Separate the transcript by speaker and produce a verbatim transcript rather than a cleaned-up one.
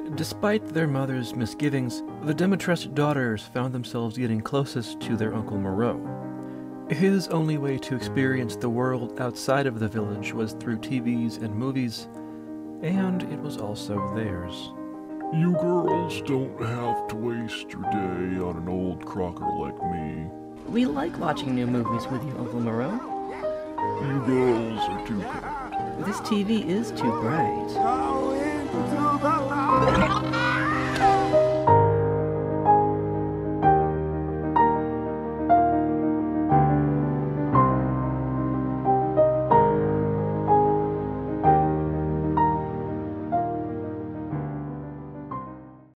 Speaker 1: Despite their mother's misgivings, the Demetress daughters found themselves getting closest to their Uncle Moreau. His only way to experience the world outside of the village was through T Vs and movies, and it was also theirs.
Speaker 2: You girls don't have to waste your day on an old crocker like me.
Speaker 3: We like watching new movies with you, Uncle Moreau.
Speaker 2: You girls are too bright.
Speaker 3: This T V is too bright.
Speaker 4: Go into the light.